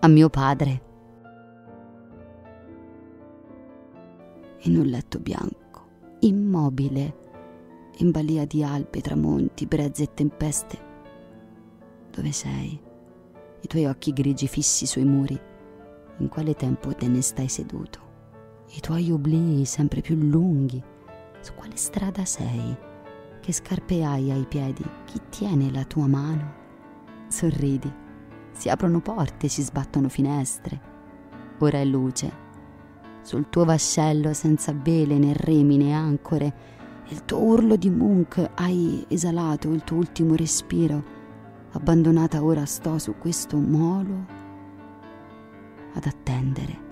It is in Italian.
a mio padre. In un letto bianco, immobile, in balia di albe, tramonti, brezze e tempeste. Dove sei? I tuoi occhi grigi fissi sui muri. In quale tempo te ne stai seduto? I tuoi oblii sempre più lunghi. Su quale strada sei? Che scarpe hai ai piedi? Chi tiene la tua mano? Sorridi. Si aprono porte, si sbattono finestre. Ora è luce. Sul tuo vascello senza vele né remi né ancore, il tuo urlo di Munch, hai esalato il tuo ultimo respiro. Abbandonata ora sto su questo molo ad attendere.